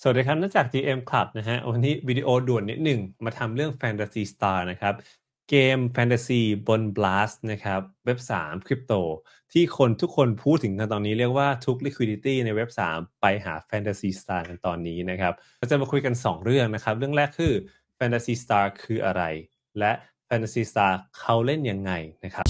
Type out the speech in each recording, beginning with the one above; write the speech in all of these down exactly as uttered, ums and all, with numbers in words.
สวัสดีครับนักจาก จี เอ็ม Club นะฮะวันนี้วิดีโอด่วนนิดหนึ่งมาทำเรื่อง Fantasy Star นะครับเกมแฟนตาซีบน Blast นะครับเว็บสามคริปโตที่คนทุกคนพูดถึงกันตอนนี้เรียกว่าทุก liquidity ในเว็บสามไปหา Fantasy Star กันตอนนี้นะครับเราจะมาคุยกันสองเรื่องนะครับเรื่องแรกคือ Fantasy Star คืออะไรและ Fantasy Star เขาเล่นยังไงนะครับ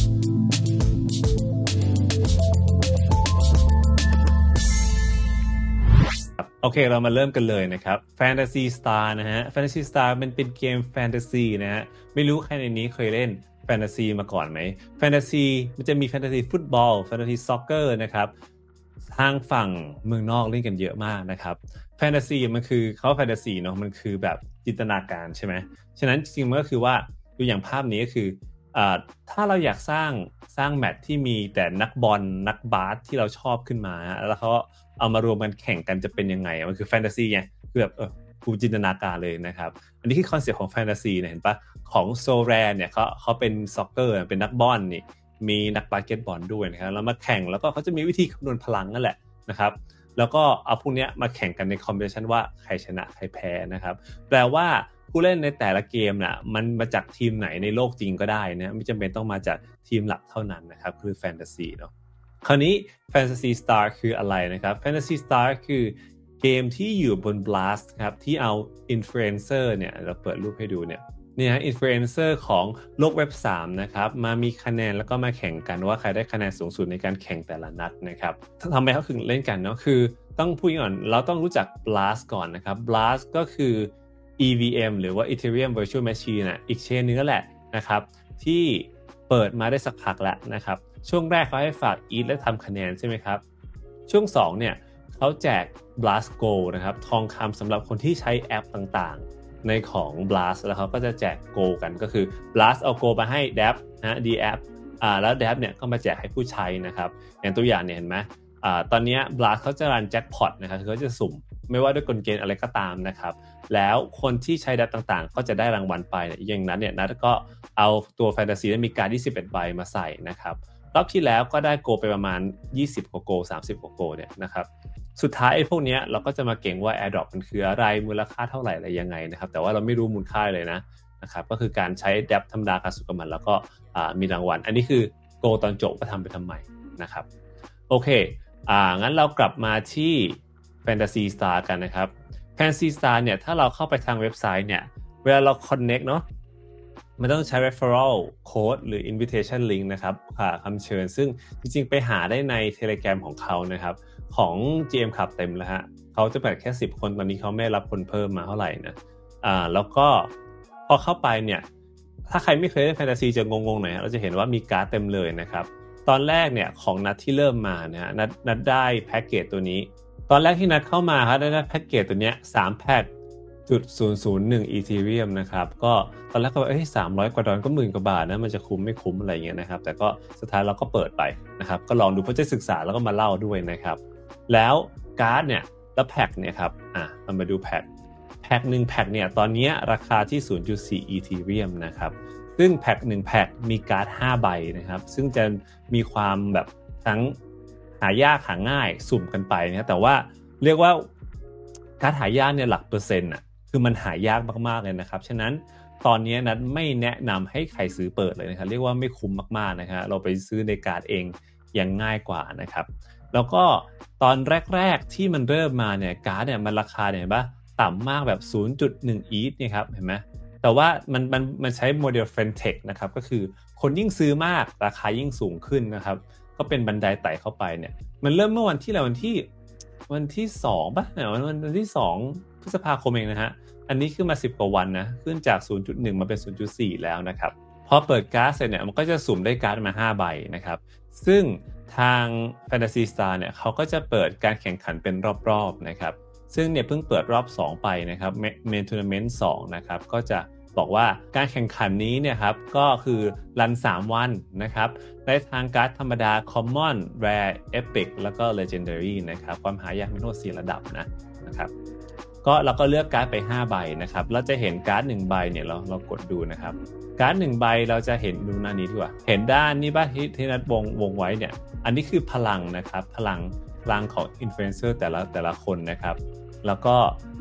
โอเคเรามาเริ่มกันเลยนะครับ Fantasy Star นะฮะ Fantasy Star มันเป็นเกมแฟนตาซีนะฮะไม่รู้ใครในนี้เคยเล่นแฟนตาซีมาก่อนไหมแฟนตาซีมันจะมีแฟนตาซีฟุตบอลแฟนตาซีซ็อกเกอร์นะครับทางฝั่งเมืองนอกเล่นกันเยอะมากนะครับแฟนตาซีมันคือเขาแฟนตาซีเนาะมันคือแบบจินตนาการใช่ไหมฉะนั้นจริงๆมันก็คือว่าดูอย่างภาพนี้ก็คืออ่าถ้าเราอยากสร้างสร้างแมตช์ที่มีแต่นักบอลนักบาสที่เราชอบขึ้นมาแล้วเขาเอามารวมกันแข่งกันจะเป็นยังไงมันคือแฟนตาซีไงคือแบบเออกูจินตนาการเลยนะครับอันนี้คือคอนเซ็ปต์ของแฟนตาซีเนี่ยเห็นปะของโซแรนเนี่ยเขาเขาเป็นซ็อกเกอร์เป็นนักบอลนี่มีนักบาสเกตบอลด้วยนะครับแล้วมาแข่งแล้วก็เขาจะมีวิธีคำนวณพลังนั่นแหละนะครับแล้วก็เอาพวกนี้มาแข่งกันในคอมเพลชันว่าใครชนะใครแพ้นะครับแปลว่าผู้เล่นในแต่ละเกมน่ะมันมาจากทีมไหนในโลกจริงก็ได้นะไม่จำเป็นต้องมาจากทีมหลักเท่านั้นนะครับคือแฟนตาซีเนาะคราวนี้ Fantasy Star คืออะไรนะครับ Fantasy Star คือเกมที่อยู่บน Blast ครับที่เอา Influencer เนี่ยเราเปิดรูปให้ดูเนี่ยนี่ฮะ Influencer ของโลกเว็บสามนะครับมามีคะแนนแล้วก็มาแข่งกันว่าใครได้คะแนนสูงสุดในการแข่งแต่ละนัดนะครับทำไมเขาถึงเล่นกันเนาะคือต้องพูดก่อนเราต้องรู้จัก Blast ก่อนนะครับ Blast ก็คือ อี วี เอ็ม หรือว่า Ethereum Virtual Machine น่ะอีกเชนนึงนั่นแหละนะครับที่เปิดมาได้สักพักแล้วนะครับช่วงแรกเขาให้ฝาก อี ที และทำคะแนนใช่ไหมครับช่วงสองเนี่ยเขาแจก Blast Gold นะครับทองคำสำหรับคนที่ใช้แอปต่างๆในของ Blast แล้วเขาก็จะแจก Gold กันก็คือ Blast เอา Gold มาให้ Dap นะ D App อ่าแล้ว Dap เนี่ยก็มาแจกให้ผู้ใช้นะครับอย่างตัวอย่างเนี่ยเห็นไหมอ่าตอนนี้ Blast เขาจะรันแจ็คพอตนะครับคือเขาจะสุ่มไม่ว่าด้วยกลเกณฑ์อะไรก็ตามนะครับแล้วคนที่ใช้ดับต่างๆก็จะได้รางวัลไปอย่างนั้นเนี่ยนัทก็เอาตัวแฟนตาซีและมีการยี่สิบเอ็ดใบมาใส่นะครับรอบที่แล้วก็ได้โกไปประมาณยี่สิบกว่าโกสามสิบกว่าโกเนี่ยนะครับสุดท้ายไอ้พวกนี้เราก็จะมาเก่งว่า Airdrop มันคืออะไรมูลค่าเท่าไหร่อะไรยังไงนะครับแต่ว่าเราไม่รู้มูลค่าเลยนะนะครับก็คือการใช้ดับธรรมดาการสุกมันแล้วก็มีรางวัลอันนี้คือโกตอนจบก็ทำไปทำไมนะครับโอเคอ่างั้นเรากลับมาที่ Fantasy Star กันนะครับ Fantasy Star เนี่ยถ้าเราเข้าไปทางเว็บไซต์เนี่ยเวลาเรา connect เนาะมันต้องใช้ referral code หรือ invitation link นะครับคำเชิญซึ่งจริงๆไปหาได้ใน Telegram ของเขานะครับของ จี เอ็ม Club เต็มแล้วฮะเขาจะเปิดแค่สิบคนตอนนี้เขาไม่รับคนเพิ่มมาเท่าไหร่นะอ่าแล้วก็พอเข้าไปเนี่ยถ้าใครไม่เคยเล่น Fantasy จะงงๆหน่อยเราจะเห็นว่ามีการ์ดเต็มเลยนะครับตอนแรกเนี่ยของนัดที่เริ่มมานะฮะนัดนัดได้แพ็กเกจตัวนี้ตอนแรกที่นัดเข้ามาครับได้แพ็กเกจตัวเนี้ยสามแพ็กจุดศูนย์ศูนย์หนึ่ง Ethereum นะครับก็ตอนแรกก็ว่าเอ้ยสามร้อยกว่าดอลลาร์ก็หมื่นกว่าบาทนะมันจะคุ้มไม่คุ้มอะไรอย่างเงี้ยนะครับแต่ก็สุดท้ายเราก็เปิดไปนะครับก็ลองดูเพื่อจะศึกษาแล้วก็มาเล่าด้วยนะครับแล้วการ์ดเนี่ยแล้วแพ็กเนี่ยครับอ่ะเรามาดูแพ็กแพ็กหนึ่งแพ็กเนี่ยตอนนี้ราคาที่ ศูนย์จุดสี่ Ethereum นะครับซึ่งแพ็กหนึ่งแพ็กมีการ์ดห้าใบนะครับซึ่งจะมีความแบบทั้งหายากหาง่ายสุ่มกันไปนะแต่ว่าเรียกว่าการหายากเนี่ยหลักเปอร์เซ็นต์อ่ะคือมันหายากมากๆเลยนะครับฉะนั้นตอนนี้นัทไม่แนะนำให้ใครซื้อเปิดเลยนะครับเรียกว่าไม่คุ้มมากๆนะครับเราไปซื้อในการ์ดเองยังง่ายกว่านะครับแล้วก็ตอนแรกๆที่มันเริ่มมาเนี่ยการ์ดเนี่ยมันราคาเนี่ยเห็นปะต่ำมากแบบ ศูนย์จุดหนึ่ง อี ที เนี่ยครับเห็นไหมแต่ว่ามันมันมันใช้โมเดล Fentech นะครับก็คือคนยิ่งซื้อมากราคายิ่งสูงขึ้นนะครับก็เป็นบันไดไต่เข้าไปเนี่ยมันเริ่มเมื่อวันที่แล้ววันที่วันที่สองป่ะเนี่ยวันวันที่สองพฤษภาคมเองนะฮะอันนี้ขึ้นมาสิบกว่าวันนะขึ้นจาก ศูนย์จุดหนึ่ง มาเป็น ศูนย์จุดสี่ แล้วนะครับพอเปิดการ์ดเสร็จเนี่ยมันก็จะสุ่มได้การ์ดมาห้าใบนะครับซึ่งทาง Fantasy Star เนี่ยเขาก็จะเปิดการแข่งขันเป็นรอบๆนะครับซึ่งเนี่ยเพิ่งเปิดรอบสองไปนะครับ Main Tournament สองนะครับก็จะบอกว่าการแข่งขันนี้เนี่ยครับก็คือรันสามวันนะครับได้ทางการ์ดธรรมดา Common Rare Epic แล้วก็ Legendary นะครับความหายากมีทั้งหมดสี่ระดับนะนะครับก็เราก็เลือกการ์ดไปห้าใบนะครับเราจะเห็นการ์ดหนึ่งใบเนี่ยเราเรากดดูนะครับการ์ดหนึ่งใบเราจะเห็นดูหน้านี้ดีกว่าเห็นด้านนี้ป่ะที่ที่นัดวงวงไว้เนี่ยอันนี้คือพลังนะครับพลังพลังของอินฟลูเอนเซอร์แต่ละแต่ละคนนะครับแล้วก็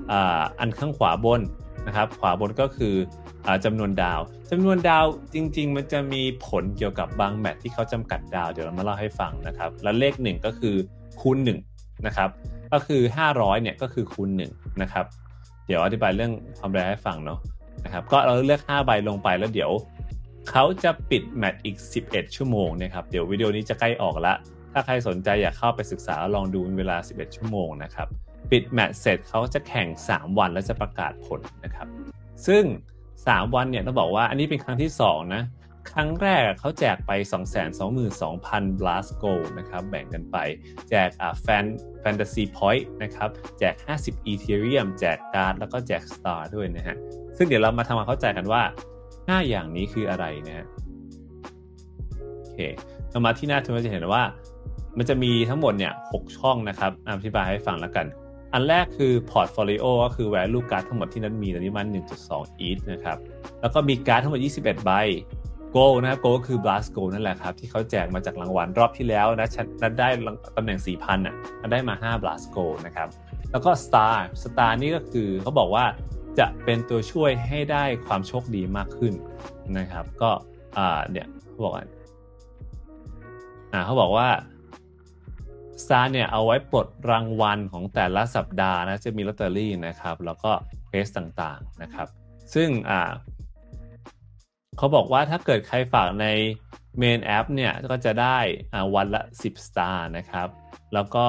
อ่าอันข้างขวาบนนะครับขวาบนก็คืออ่าจำนวนดาวจำนวนดาวจริงๆมันจะมีผลเกี่ยวกับบางแมตช์ที่เขาจำกัดดาวเดี๋ยวเรามาเล่าให้ฟังนะครับแล้วเลขหนึ่งก็คือคูณหนึ่งนะครับก็คือห้าร้อยเนี่ยก็คือคูณหนึ่งนะครับเดี๋ยวอธิบายเรื่องความแรงให้ฟังเนาะนะครับก็เราเลือกห้าใบลงไปแล้วเดี๋ยวเขาจะปิดแมตช์อีกสิบเอ็ดชั่วโมงนะครับเดี๋ยววิดีโอนี้จะใกล้ออกแล้วถ้าใครสนใจอยากเข้าไปศึกษาลองดูเวลาสิบเอ็ดชั่วโมงนะครับปิดแมตช์เสร็จเขาจะแข่งสามวันแล้วจะประกาศผลนะครับซึ่งสามวันเนี่ยต้องบอกว่าอันนี้เป็นครั้งที่สองนะครั้งแรกเขาแจกไป สองแสนสองหมื่นสองพัน blast gold นะครับแบ่งกันไปแจกอ่า fan fantasy point นะครับแจกห้าสิบ ethereum แจกการ์ดแล้วก็แจก star ด้วยนะฮะซึ่งเดี๋ยวเรามาทำความเข้าใจกันว่าห้าอย่างนี้คืออะไรนะฮะโอเคเรามาที่หน้าทุนเราจะเห็นว่ามันจะมีทั้งหมดเนี่ยหกช่องนะครับอธิบายให้ฟังแล้วกันอันแรกคือ portfolio ก็คือ value card ทั้งหมดที่นั้นมีตอนนี้มัน หนึ่งจุดสอง อี ที นะครับแล้วก็มีการ์ดทั้งหมดยี่สิบเอ็ดใบ gold นะครับ gold ก็คือ blast gold นั่นแหละครับที่เขาแจกมาจากรางวัลรอบที่แล้วนะนัดได้ตำแหน่ง สี่พัน อ่ะนัดได้มาห้า blast gold นะครับแล้วก็ star star นี่ก็คือเขาบอกว่าจะเป็นตัวช่วยให้ได้ความโชคดีมากขึ้นนะครับก็อ่าเนี่ยเขาบอกว่าอ่าเขาบอกว่าสตาร์เนี่ยเอาไว้ปลดรางวัลของแต่ละสัปดาห์นะจะมีลอตเตอรี่นะครับแล้วก็เควสต่างๆนะครับซึ่งอ่าเขาบอกว่าถ้าเกิดใครฝากในเมนแอปเนี่ยก็จะได้อ่าวันละสิบสตาร์นะครับแล้วก็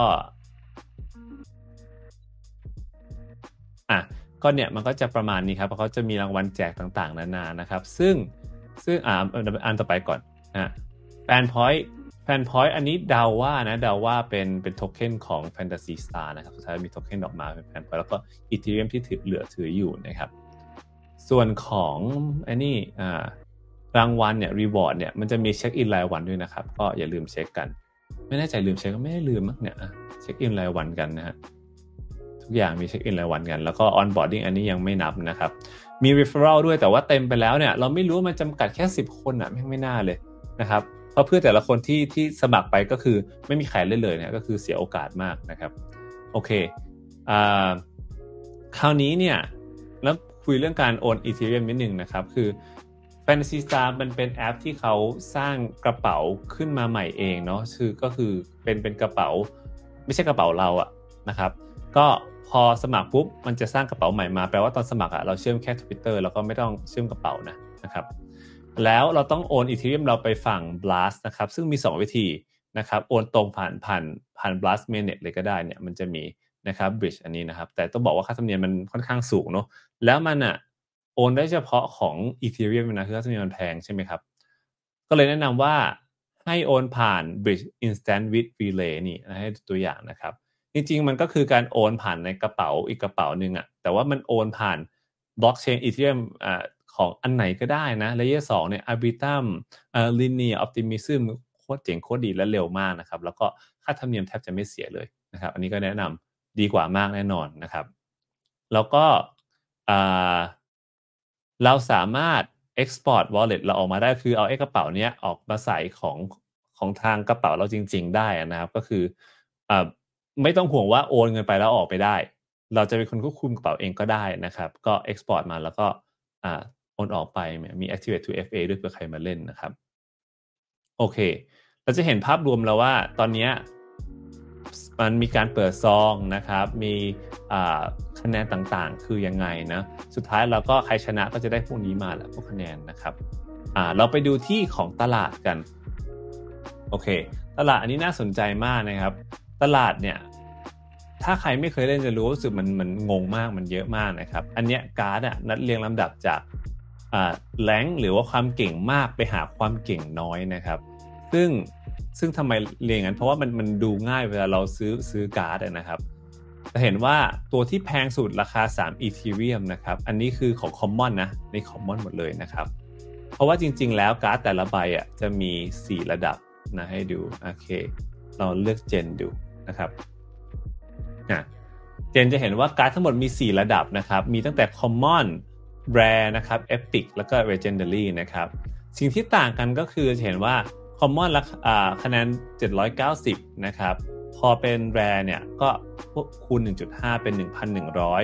อ่ะก็เนี่ยมันก็จะประมาณนี้ครับเพราะเขาจะมีรางวัลแจกต่างๆนานานะครับซึ่งซึ่งอ่าอันต่อไปก่อนนะแฟนพอยต์แฟนพอยต์อันนี้เดาว่านะเดาว่าเป็นเป็นโทเค็นของ Fantasy Star นะครับสุดท้ายมีโทเค็นออกมาเป็นแฟนพอยต์แล้วก็ Ethereum ที่ถือเหลือถืออยู่นะครับส่วนของอันนี้อ่ารางวัลเนี่ย reward เนี่ยมันจะมีเช็คอินรายวันด้วยนะครับก็อย่าลืมเช็คกันไม่แน่ใจลืมเช็คก็ไม่ได้ลืมมั้งเนี่ยเช็คอินรายวันกันนะฮะทุกอย่างมีเช็คอินรายวันกันแล้วก็ onboarding อันนี้ยังไม่นับนะครับมี referral ด้วยแต่ว่าเต็มไปแล้วเนี่ยเราไม่รู้ว่ามันจำกัดแค่สิบคนอ่ะไม่ไม่น่าเลยนะครับเพราะเพื่อแต่ละคนที่ที่สมัครไปก็คือไม่มีใครเล่นเลยเนี่ยก็คือเสียโอกาสมากนะครับโอเคอ่าคราวนี้เนี่ยแล้วคุยเรื่องการโอน Ethereum นิดนึงนะครับคือ Fantasy Star มันเป็นแอปที่เขาสร้างกระเป๋าขึ้นมาใหม่เองเนาะคือก็คือเป็นเป็นกระเป๋าไม่ใช่กระเป๋าเราอะนะครับก็พอสมัครปุ๊บมันจะสร้างกระเป๋าใหม่มาแปลว่าตอนสมัครอะเราเชื่อมแค่ Twitter แล้วก็ไม่ต้องเชื่อมกระเป๋านะนะครับแล้วเราต้องโอน Ethereum เราไปฝั่ง Blast นะครับซึ่งมีสองวิธีนะครับโอนตรงผ่านผ่านผ่าน Blast Mainnet เลยก็ได้เนี่ยมันจะมีนะครับ Bridge อันนี้นะครับแต่ต้องบอกว่าค่าธรรมเนียมมันค่อนข้างสูงเนาะแล้วมันอะโอนได้เฉพาะของ Ethereum นะคือค่าธรรมเนียมมันแพงใช่ไหมครับก็เลยแนะนำว่าให้โอนผ่าน Bridge Instant with Relay นี่ให้ตัวอย่างนะครับจริงๆมันก็คือการโอนผ่านในกระเป๋าอีกกระเป๋านึงอะแต่ว่ามันโอนผ่านบล็อกเชน Ethereum อ่าของอันไหนก็ได้นะ Layer สองเนี่ย Arbitrum เอ่อ Linear Optimism โคตรเจ๋งโคตรดีและเร็วมากนะครับแล้วก็ค่าธรรมเนียมแทบจะไม่เสียเลยนะครับอันนี้ก็แนะนำดีกว่ามากแน่นอนนะครับแล้วก็อ่าเราสามารถ export wallet เราออกมาได้คือเอาไอ้กระเป๋าเนี้ยออกมาใส่ของของทางกระเป๋าเราจริงๆได้นะครับก็คืออ่าไม่ต้องห่วงว่าโอนเงินไปแล้วออกไปได้เราจะเป็นคนควบคุมกระเป๋าเองก็ได้นะครับก็ export มาแล้วก็อ่าโอนออกไปมี activate ทู เอฟ เอ ด้วยเผื่อใครมาเล่นนะครับโอเคเราจะเห็นภาพรวมแล้วว่าตอนนี้มันมีการเปิดซองนะครับมีคะแนนต่างๆคือยังไงนะสุดท้ายเราก็ใครชนะก็จะได้พวกนี้มาแหละพวกคะแนนนะครับอ่าเราไปดูที่ของตลาดกันโอเคตลาดอันนี้น่าสนใจมากนะครับตลาดเนี่ยถ้าใครไม่เคยเล่นจะรู้รู้สึกมันมันงงมากมันเยอะมากนะครับอันเนี้ยการ์ดอ่ะนัดเรียงลำดับจากอ่าแรงค์หรือว่าความเก่งมากไปหาความเก่งน้อยนะครับซึ่งซึ่งทำไมเรียงงั้นเพราะว่ามันมันดูง่ายเวลาเราซื้อซื้อการ์ดนะครับจะเห็นว่าตัวที่แพงสุดราคาสาม Ethereum นะครับอันนี้คือของ Common นะใน Common หมดเลยนะครับเพราะว่าจริงๆแล้วการ์ดแต่ละใบอ่ะจะมีสี่ระดับนะให้ดูโอเคเราเลือกเจนดูนะครับนะเจนจะเห็นว่าการ์ดทั้งหมดมีสี่ระดับนะครับมีตั้งแต่ Common Rare นะครับ Epic แล้วก็ Legendary นะครับสิ่งที่ต่างกันก็คือจะเห็นว่า Common ละอ่าคะแนนเจ็ดร้อยเก้าสิบนะครับพอเป็น Rare เนี่ยก็คูณ หนึ่งจุดห้า เป็น หนึ่งพันหนึ่งร้อย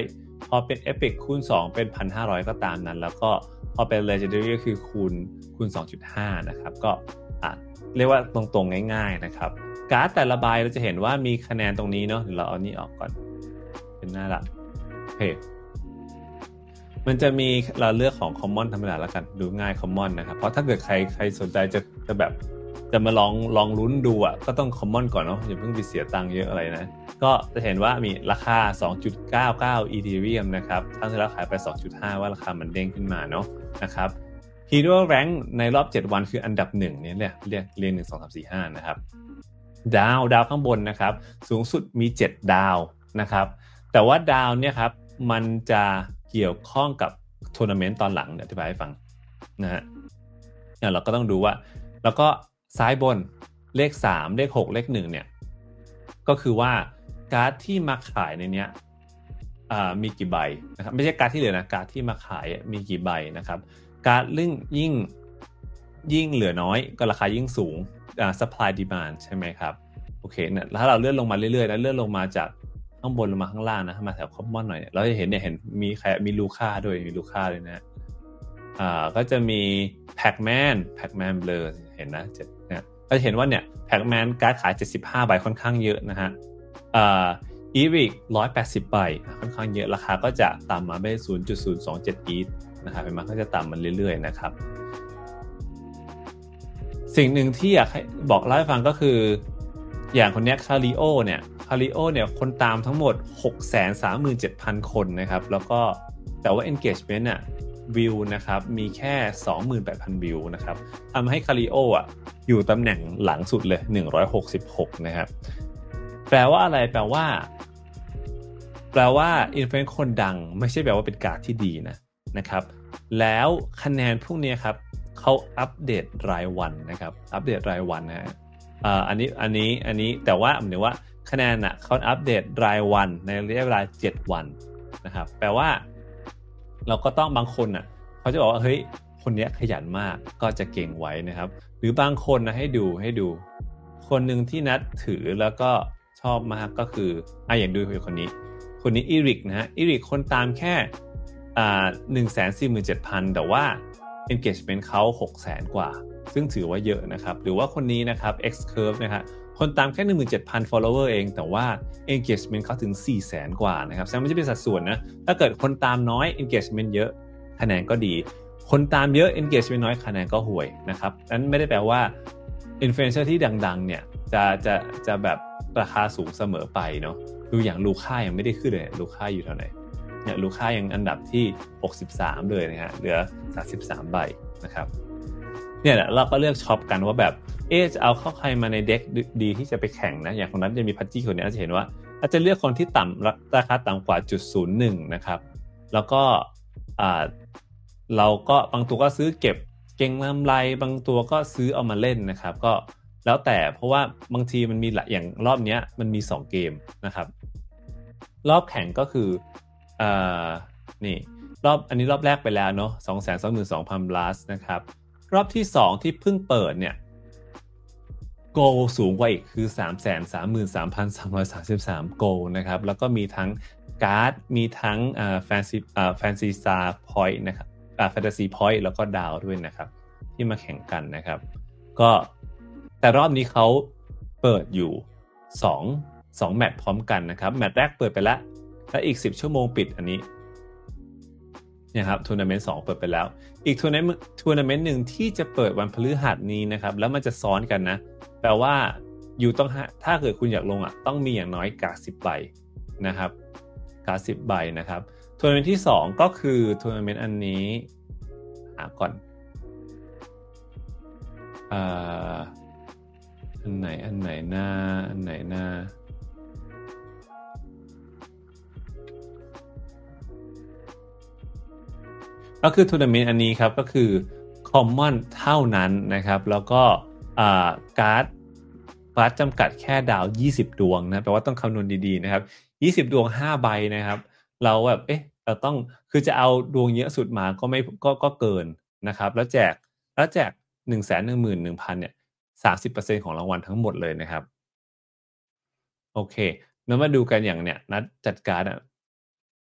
พอเป็น Epic คูณสองเป็น หนึ่งพันห้าร้อย ก็ตามนั้นแล้วก็พอเป็น Legendary ก็คือคูณคูณ สองจุดห้า นะครับก็อ่ะเรียกว่าตรงๆง่ายๆนะครับการ์ดแต่ละใบเราจะเห็นว่ามีคะแนนตรงนี้เนาะเดี๋ยวเราเอานี่ออกก่อนเป็นหน้าหลักโอเคมันจะมีเราเลือกของ common ธรรมดาแล้วกันดูง่าย common นะครับเพราะถ้าเกิดใครใครสนใจจะจะแบบจะมาลองลองลุ้นดูอ่ะก็ต้อง common ก่อนเนาะอย่าเพิ่งไปเสียตังค์เยอะอะไรนะก็จะเห็นว่ามีราคา สองจุดเก้าเก้า Ethereum นะครับครั้งที่แล้วขายไป สองจุดห้า ว่าราคามันเด้งขึ้นมาเนาะนะครับ Hero Rank ในรอบเจ็ดวันคืออันดับหนึ่งเนี่ยเรียกเรียกเรียงหนึ่ง สอง สาม สี่ ห้านะครับดาวดาวข้างบนนะครับสูงสุดมีเจ็ดดาวนะครับแต่ว่าดาวเนี่ยครับมันจะเกี่ยวข้องกับทัวร์นาเมนต์ตอนหลังเดี๋ยวอธิบายให้ฟังนะฮะเนี่ยเราก็ต้องดูว่าแล้วก็ซ้ายบนเลขสามเลขหกเลขหนึ่งเนี่ยก็คือว่าการ์ดที่มาขายในเนี้ยมีกี่ใบนะครับไม่ใช่การ์ดที่เหลือนะการ์ดที่มาขายมีกี่ใบนะครับการ์ดยิ่งยิ่งยิ่งเหลือน้อยก็ราคายิ่งสูงอ่า supply demand ใช่ไหมครับโอเคเนี่ยถ้าเราเลื่อนลงมาเรื่อยๆแล้วเลื่อนลงมาจากข้างบนลงมาข้างล่างนะมาแถวคอมมอนหน่อยเราจะเห็นเนี่ยเห็นมีใครมีลูค่าด้วยมีลูค่าเลยนะอ่าก็จะมีแพ็กแมนแพ็กแมนเบลอเห็นนะเจ็ดเนี่ยก็จะเห็นว่าเนี่ยแพ็กแมนการ์ดขายเจ็ดสิบห้าใบค่อนข้างเยอะนะฮะอ่าอีริกหนึ่งร้อยแปดสิบใบค่อนข้างเยอะราคาก็จะต่ำมาไม่ ศูนย์จุดศูนย์สองเจ็ด อีทนะครับเป็นมาก็จะต่ำมันเรื่อยๆนะครับสิ่งหนึ่งที่อยากให้บอกเล่าให้ฟังก็คืออย่างคนนี้คาริโอเนี่ยคาริโอเนี่ยคนตามทั้งหมด หกแสนสามหมื่นเจ็ดพัน คนนะครับแล้วก็แต่ว่า engagement น่ะวิวนะครับมีแค่ สองหมื่นแปดพัน วิวนะครับทำให้คาริโออ่ะอยู่ตำแหน่งหลังสุดเลยหนึ่งร้อยหกสิบหกนะครับแปลว่าอะไรแปลว่าแปลว่าอินฟลูเอนซ์คนดังไม่ใช่แปลว่าเป็นการ์ดที่ดีนะนะครับแล้วคะแนนพวกนี้ครับเขาอัปเดตรายวันนะครับอัปเดตรายวันนะฮะอ่าอันนี้อันนี้อันนี้แต่ว่าหมายถึงว่าคะแนนน่ะเขาอัปเดตรายวันในระยะเวลาเจ็ดวันนะครับแปลว่าเราก็ต้องบางคนน่ะเขาจะบอกว่าเฮ้ยคนนี้ขยันมากก็จะเก่งไว้นะครับหรือบางคนนะให้ดูให้ดูคนหนึ่งที่นัดถือแล้วก็ชอบมากก็คืออ่ะอย่างดูคนนี้คนนี้อีริกนะฮะอีริกคนตามแค่อ่า หนึ่งแสนสี่หมื่นเจ็ดพัน แต่ว่า engagement เขา หกแสน กว่าซึ่งถือว่าเยอะนะครับหรือว่าคนนี้นะครับ X Curve นะครับคนตามแค่ หนึ่งหมื่นเจ็ดพัน follower เองแต่ว่า engagement เขาถึง สี่แสน กว่านะครับแสดงว่าไม่ใช่เป็นสัดส่วนนะถ้าเกิดคนตามน้อย engagement เยอะคะแนนก็ดีคนตามเยอะ engagement น้อยคะแนนก็ห่วยนะครับนั้นไม่ได้แปลว่า influencer ที่ดังๆเนี่ยจะจะจะแบบราคาสูงเสมอไปเนาะดูอย่างลูค่ายังไม่ได้ขึ้นเลยลูค่าอยู่เท่าไหร่เนี่ยลูค่ายังอันดับที่หกสิบสามเลยนะฮะเหลือสามสิบสามใบนะครับเนี่ยแหละเราก็เลือกช็อปกันว่าแบบเอ๊ะจะเอาเข้าใครมาในเด็กดีที่จะไปแข่งนะอย่างคนนั้นจะมีพัชจี้คนนี้จะเห็นว่าอาจจะเลือกคนที่ต่ำราคาต่ำกว่า จุดศูนย์หนึ่ง นะครับแล้วก็อ่าเราก็บางตัวก็ซื้อเก็บเก่งลำไรบางตัวก็ซื้อเอามาเล่นนะครับก็แล้วแต่เพราะว่าบางทีมันมีหลายอย่างรอบนี้มันมีสองเกมนะครับรอบแข่งก็คืออ่านี่รอบอันนี้รอบแรกไปแล้วเนาะ สองแสนสองหมื่นสองพัน blast นะครับรอบที่สองที่เพิ่งเปิดเนี่ยโกลสูงกว่าอีกคือ สามแสนสามหมื่นสามพันสามร้อยสามสิบสาม โกลนะครับแล้วก็มีทั้งการ์ดมีทั้งอ่าแฟนซีอ่าแฟนซีสตาร์พอยต์นะครับอ่าแฟนตาซีพอยต์แล้วก็ดาวด้วยนะครับที่มาแข่งกันนะครับก็แต่รอบนี้เขาเปิดอยู่สอง สองแมตช์พร้อมกันนะครับแมตช์แรกเปิดไปแล้วแล้วอีกสิบชั่วโมงปิดอันนี้นะครับทัวร์นาเมนต์สองเปิดไปแล้วอีกทัวร์นาเมนต์ทัวร์นาเมนต์หนึ่งที่จะเปิดวันพฤหัสนี้นะครับแล้วมันจะซ้อนกันนะแปลว่าอยู่ต้องถ้าเกิดคุณอยากลงอ่ะต้องมีอย่างน้อยการ์ดสิบใบนะครับการ์ดสิบใบนะครับทัวร์นาเมนต์ที่สองก็คือทัวร์นาเมนต์อันนี้หาก่อนอ่าอันไหนอันไหนหน้าอันไหนหน้าก็คือทัวร์นาเมนต์อันนี้ครับก็คือ common เท่านั้นนะครับแล้วก็การ์ดการ์ดจำกัดแค่ดาวยี่สิบดวงนะแปลว่าต้องคำนวณดีๆนะครับยี่สิบดวงห้าใบนะครับเราแบบเอ๊ะเราต้องคือจะเอาดวงเยอะสุดมาก็ไม่ก็ก็เกินนะครับแล้วแจกแล้วแจก หนึ่งแสนหนึ่งหมื่นหนึ่งพัน เนี่ย สามสิบเปอร์เซ็นต์ ของรางวัลทั้งหมดเลยนะครับโอเคแล้วมาดูกันอย่างเนี้ยนัดจัดการ์ดอ่ะ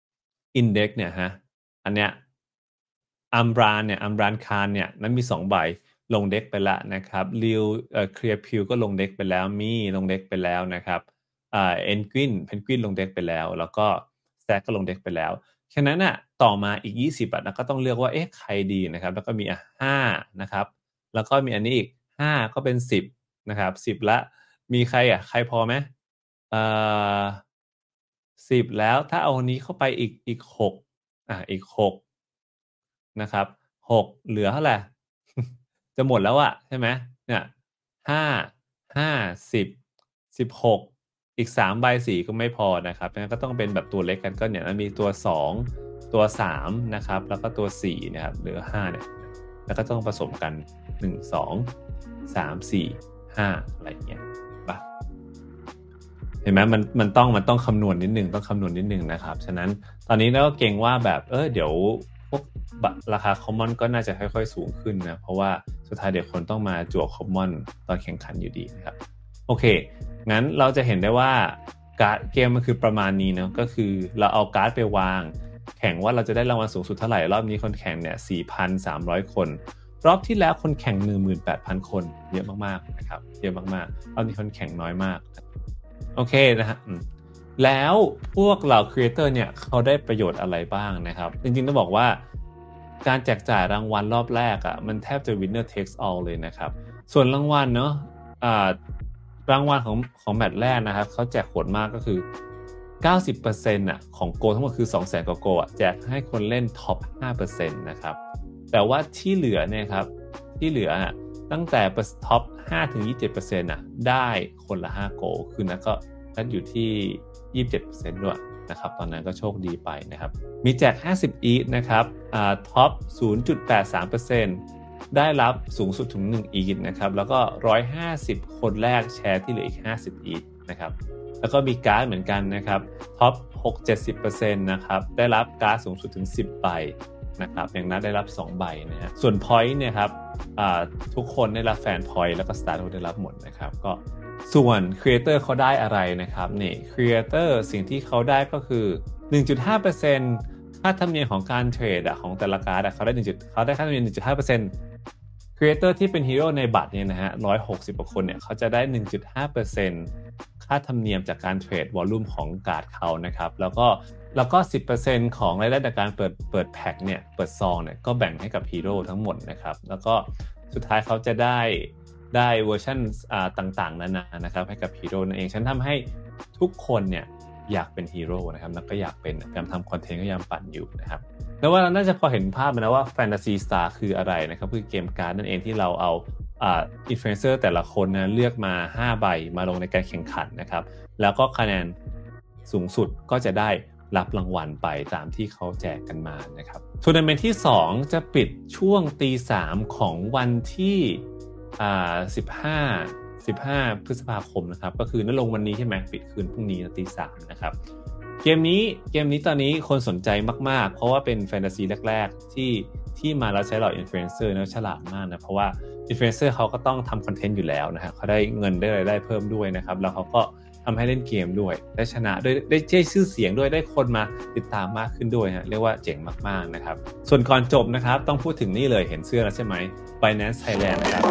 Index เนี่ยฮะอันเนี้ยอัมบรานเนี่ยอัมบรานคารเนี่ยนั้นมีสองใบลงเด็กไปแล้วนะครับริวเอ่อเคลียร์พิวก็ลงเด็กไปแล้วมีลงเด็กไปแล้วนะครับอ่าเอ็นกวินเพนกวินลงเด็กไปแล้วแล้วก็แซกก็ลงเด็กไปแล้วฉะนั้นน่ะต่อมาอีกยี่สิบอ่ะแล้วก็ต้องเลือกว่าเอ๊ะใครดีนะครับแล้วก็มีอ่ะห้านะครับแล้วก็มีอันนี้อีกห้าก็เป็นสิบนะครับสิบละมีใครอ่ะใครพอไหมเอ่อสิบแล้วถ้าเอาอันนี้เข้าไปอีกอีกหกอ่ะอีกหกนะครับหกเหลือเท่าไหร่ จะหมดแล้วอะใช่ไหมเนี่ยห้าห้าสิบสิบหกอีกสามใบสีก็ไม่พอนะครับงั้นก็ต้องเป็นแบบตัวเล็กกันก็เนี่ยมันมีตัวสองตัวสามนะครับแล้วก็ตัวสี่นะครับเหลือห้าเนี่ยแล้วก็ต้องผสมกันหนึ่งสองสามสี่ห้าอะไรอย่างเงี้ยปะเห็นไหมมันมันต้องมันต้องคำนวณนิดนึงต้องคำนวณนิดนึงนะครับฉะนั้นตอนนี้เราก็เก่งว่าแบบเออเดี๋ยวพวกราคาคอมมอนก็น่าจะค่อยๆสูงขึ้นนะเพราะว่าสุดท้ายเดี๋ยวคนต้องมาจั่วคอมมอนตอนแข่งขันอยู่ดีนะครับโอเคงั้นเราจะเห็นได้ว่าการ์ดเกมมันคือประมาณนี้เนาะก็คือเราเอาการ์ดไปวางแข่งว่าเราจะได้รางวัลสูงสุดเท่าไหร่รอบนี้คนแข่งเนี่ย สี่พันสามร้อย คนรอบที่แล้วคนแข่ง หนึ่งหมื่นแปดพัน คนเยอะมากๆนะครับเยอะมากๆรอบนี้คนแข่งน้อยมากโอเคนะฮะแล้วพวกเหล่าครีเอเตอร์เนี่ยเขาได้ประโยชน์อะไรบ้างนะครับจริงๆต้องบอกว่าการแจกจ่ายรางวัลรอบแรกอ่ะมันแทบจะ winner takes all เลยนะครับส่วนรางวัลเนาะอ่ารางวัลของของแมตช์แรกนะครับเขาแจกโหดมากก็คือ เก้าสิบเปอร์เซ็นต์ อ่ะของโกทั้งหมดคือ สองแสน กว่าโกอ่ะแจกให้คนเล่นท็อป ห้าเปอร์เซ็นต์ นะครับแต่ว่าที่เหลือเนี่ยครับที่เหลืออ่ะตั้งแต่ท็อป ห้าถึงยี่สิบเจ็ดเปอร์เซ็นต์ อ่ะได้คนละห้าโกคือนั้นก็นั่นอยู่ที่ ยี่สิบเจ็ดเปอร์เซ็นต์ ด้วยนะครับตอนนั้นก็โชคดีไปนะครับมีแจกห้าสิบอีทนะครับอ่าท็อป ศูนย์จุดแปดสามเปอร์เซ็นต์ ได้รับสูงสุดถึงหนึ่งอีทนะครับแล้วก็หนึ่งร้อยห้าสิบคนแรกแชร์ที่เหลืออีกห้าสิบอีทนะครับแล้วก็มีการ์ดเหมือนกันนะครับท็อป หกถึงเจ็ดสิบเปอร์เซ็นต์ นะครับได้รับการ์ดสูงสุดถึงสิบใบนะครับอย่างนั้นได้รับสองใบนะฮะส่วน point เนี่ยครับทุกคนได้รับแฟน point แล้วก็ star ได้รับหมดนะครับก็ส่วน creator เขาได้อะไรนะครับนี่ creator สิ่งที่เขาได้ก็คือ หนึ่งจุดห้าเปอร์เซ็นต์ ค่าธรรมเนียมของการเทรดของแต่ละการ์ดเขาได้1เขาได้ค่าธรรมเนียม หนึ่งจุดห้าเปอร์เซ็นต์ creator ที่เป็นฮีโร่ในบัตรเนี่ยนะฮะหนึ่งร้อยหกสิบกว่าคนเนี่ยเขาจะได้ หนึ่งจุดห้าเปอร์เซ็นต์ ค่าธรรมเนียมจากการเทรดวอลลุ่มของการ์ดเขานะครับแล้วก็แล้วก็ สิบเปอร์เซ็นต์ ของรายได้จากการเปิดเปิดแพ็คเนี่ยเปิดซองเนี่ยก็แบ่งให้กับฮีโร่ทั้งหมดนะครับแล้วก็สุดท้ายเขาจะได้ได้เวอร์ชันต่างๆนานานะครับให้กับฮีโร่นั่นเองฉันทำให้ทุกคนเนี่ยอยากเป็นฮีโร่นะครับแล้วก็อยากเป็นพยายามทำคอนเทนต์ก็พยายามปั่นอยู่นะครับแล้วว่าเราน่าจะพอเห็นภาพนะว่า Fantasy Star คืออะไรนะครับคือเกมการ์ดนั่นเองที่เราเอาอ่าอินฟลูเอนเซอร์แต่ละคนนะเลือกมาห้าใบมาลงในการแข่งขันนะครับแล้วก็คะแนนสูงสุดก็จะได้รับรางวัลไปตามที่เขาแจกกันมานะครับทัวร์นาเมนต์ที่สองจะปิดช่วงตีสามของวันที่อ่าสิบห้า สิบห้าพฤษภาคมนะครับก็คือนั่นลงวันนี้ใช่ไหมปิดคืนพรุ่งนี้ตีสามนะครับเกมนี้เกมนี้ตอนนี้คนสนใจมากๆเพราะว่าเป็นแฟนตาซีแรกๆที่ที่มาแล้วใช้เหล่าอินฟลูเอนเซอร์นะฉลาดมากนะเพราะว่าอินฟลูเอนเซอร์เขาก็ต้องทำคอนเทนต์อยู่แล้วนะฮะเขาได้เงินได้รายได้เพิ่มด้วยนะครับแล้วเขาก็ทำให้เล่นเกมด้วยได้ชนะด้วยได้ได้ชื่อเสียงด้วยได้คนมาติดตามมากขึ้นด้วยฮะเรียกว่าเจ๋งมากๆนะครับส่วนก่อนจบนะครับต้องพูดถึงนี่เลยเห็นเสื้อแล้วใช่ไหม Binance Thailand นะครับ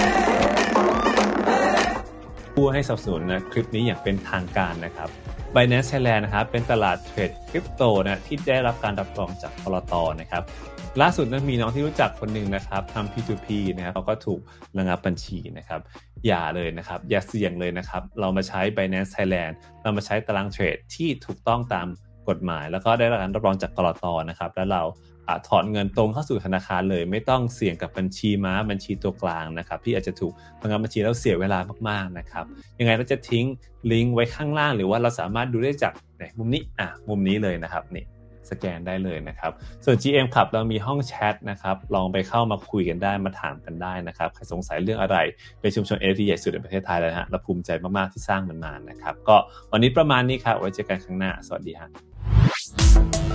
ผู้ให้สนับสนุนนะคลิปนี้อย่างเป็นทางการนะครับ Binance Thailand นะครับเป็นตลาดเทรดคริปโตนะที่ได้รับการรับรองจากพลต.นะครับล่าสุดนั้นมีน้องที่รู้จักคนหนึ่งนะครับทำ พี ทู พี นะครับเขาก็ถูกระงับบัญชีนะครับอย่าเลยนะครับอย่าเสี่ยงเลยนะครับเรามาใช้ Binance Thailand เรามาใช้ตารางเทรดที่ถูกต้องตามกฎหมายแล้วก็ได้รับการรับรองจากพลต.นะครับแล้วเราถอนเงินตรงเข้าสู่ธนาคารเลยไม่ต้องเสี่ยงกับบัญชีม้าบัญชีตัวกลางนะครับที่อาจจะถูกระงับบัญชีแล้วเสียเวลามากๆนะครับยังไงเราจะทิ้งลิงก์ไว้ข้างล่างหรือว่าเราสามารถดูได้จากมุมนี้อ่ะมุมนี้เลยนะครับนี่สแกนได้เลยนะครับส่วน จี เอ็ม Club เรามีห้องแชทนะครับลองไปเข้ามาคุยกันได้มาถามกันได้นะครับใครสงสัยเรื่องอะไรเป็นชุมชน เอ็น เอฟ ที ใหญ่สุดในประเทศไทยเลยนะฮะเราภูมิใจมากๆที่สร้างมันมานะครับก็วันนี้ประมาณนี้ครับไว้เจอกันครั้งหน้าสวัสดีฮะ